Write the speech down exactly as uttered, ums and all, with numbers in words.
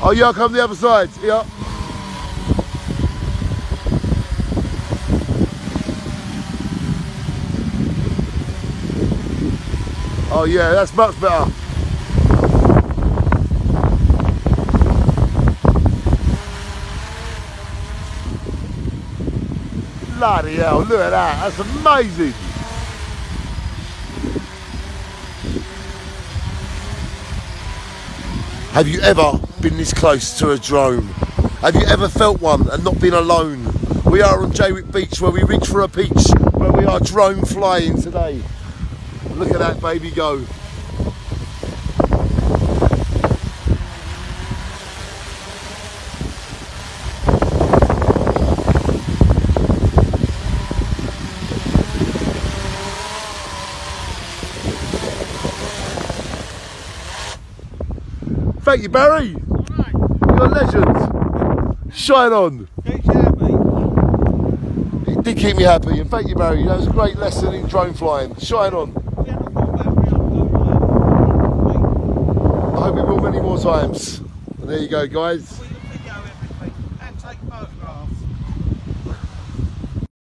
Oh yeah, I'll come the other side. Yeah. Oh yeah, that's much better. Bloody hell, look at that, that's amazing. Have you ever been this close to a drone? Have you ever felt one and not been alone? We are on Jaywick Beach where we reach for a peach, where we are drone flying today. Look at that baby go. Thank you, Barry. Right. You're a legend. Shine on. Keeps you happy. It did keep me happy, and thank you, Barry. That was a great lesson in drone flying. Shine on. I hope we will many more times. And there you go, guys. We can video everything and take photographs.